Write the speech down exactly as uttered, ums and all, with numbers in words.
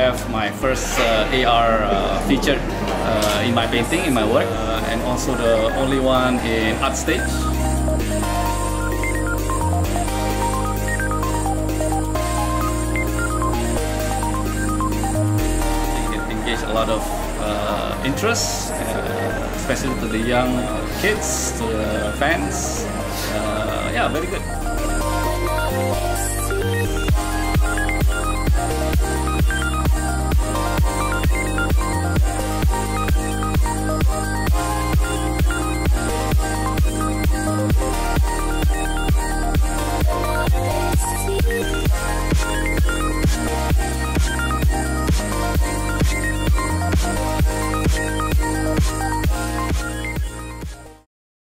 have my first uh, A R uh, featured uh, in my painting, in my work, uh, and also the only one in art stage. It engaged a lot of uh, interest, uh, especially to the young kids, to the fans. Uh, yeah, very good.